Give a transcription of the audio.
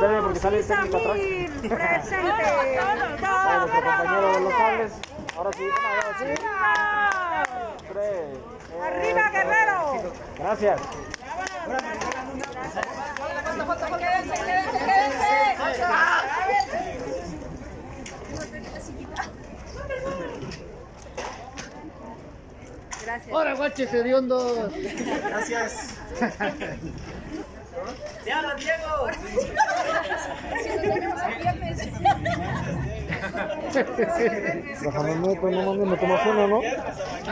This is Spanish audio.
Espérenme porque sale el técnico atrás. Presente. Nuestro compañero de los cables. Ahora sí, ahora sí. Arriba, Guerrero. Gracias. Gracias. Ahora guaches hediondos. Gracias. ¡Ya, Diego! Déjame meto, no mames, me tomas una, ¿no?